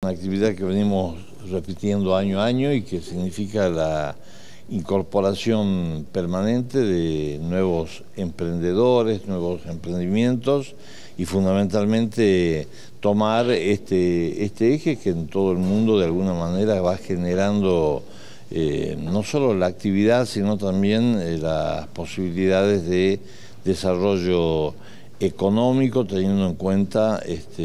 Una actividad que venimos repitiendo año a año y que significa la incorporación permanente de nuevos emprendedores, nuevos emprendimientos y fundamentalmente tomar este eje que en todo el mundo de alguna manera va generando no solo la actividad sino también las posibilidades de desarrollo económico, teniendo en cuenta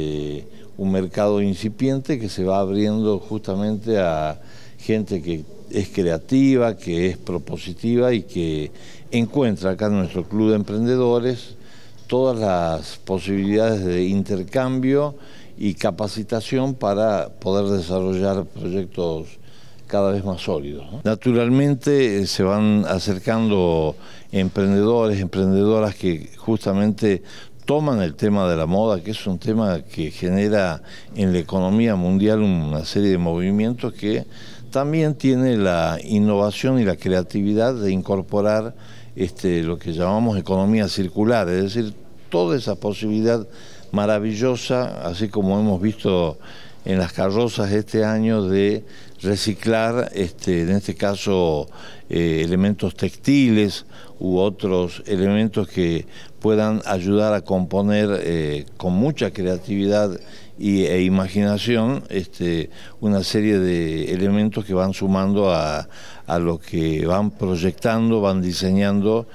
un mercado incipiente que se va abriendo justamente a gente que es creativa, que es propositiva y que encuentra acá en nuestro Club de Emprendedores todas las posibilidades de intercambio y capacitación para poder desarrollar proyectos cada vez más sólidos, ¿no? Naturalmente se van acercando emprendedores, emprendedoras que justamente toman el tema de la moda, que es un tema que genera en la economía mundial una serie de movimientos que también tiene la innovación y la creatividad de incorporar lo que llamamos economía circular, es decir, toda esa posibilidad maravillosa, así como hemos visto en las carrozas este año, de reciclar, en este caso, elementos textiles u otros elementos que puedan ayudar a componer con mucha creatividad e imaginación una serie de elementos que van sumando a lo que van proyectando, van diseñando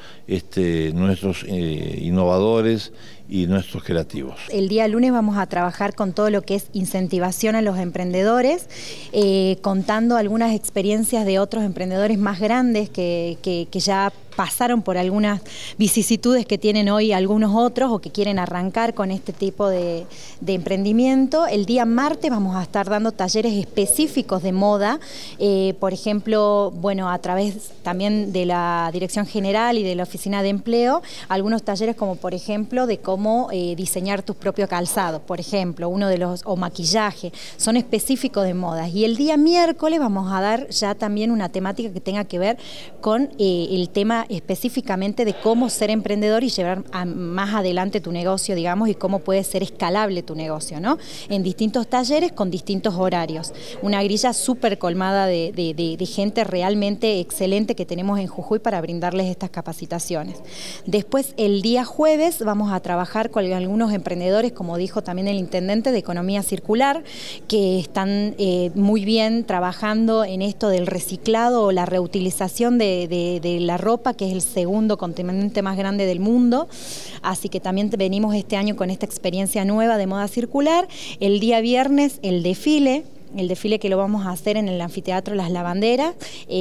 nuestros innovadores y nuestros creativos. El día lunes vamos a trabajar con todo lo que es incentivación a los emprendedores, contando algunas experiencias de otros emprendedores más grandes que ya pasaron por algunas vicisitudes que tienen hoy algunos otros o que quieren arrancar con este tipo de emprendimiento. El día martes vamos a estar dando talleres específicos de moda, por ejemplo, bueno, a través también de la Dirección General y de la Oficina de Empleo, algunos talleres como por ejemplo de cómo diseñar tu propio calzado, por ejemplo, o maquillaje, son específicos de modas. Y el día miércoles vamos a dar ya también una temática que tenga que ver con el tema específicamente de cómo ser emprendedor y llevar más adelante tu negocio, digamos, y cómo puede ser escalable tu negocio, ¿no? En distintos talleres con distintos horarios. Una grilla súper colmada de gente realmente excelente que tenemos en Jujuy para brindarles estas capacitaciones. Después, el día jueves, vamos a trabajar con algunos emprendedores, como dijo también el intendente, de economía circular, que están muy bien trabajando en esto del reciclado o la reutilización de la ropa, que es el segundo continente más grande del mundo, así que también venimos este año con esta experiencia nueva de moda circular. El día viernes el desfile que lo vamos a hacer en el anfiteatro Las Lavanderas.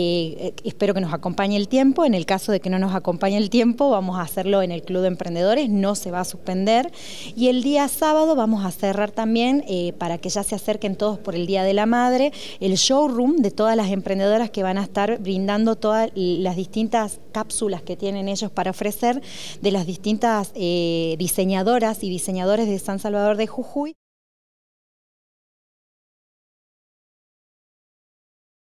Espero que nos acompañe el tiempo. En el caso de que no nos acompañe el tiempo, vamos a hacerlo en el Club de Emprendedores, no se va a suspender. Y el día sábado vamos a cerrar también, para que ya se acerquen todos por el Día de la Madre, el showroom de todas las emprendedoras que van a estar brindando todas las distintas cápsulas que tienen ellos para ofrecer, de las distintas diseñadoras y diseñadores de San Salvador de Jujuy.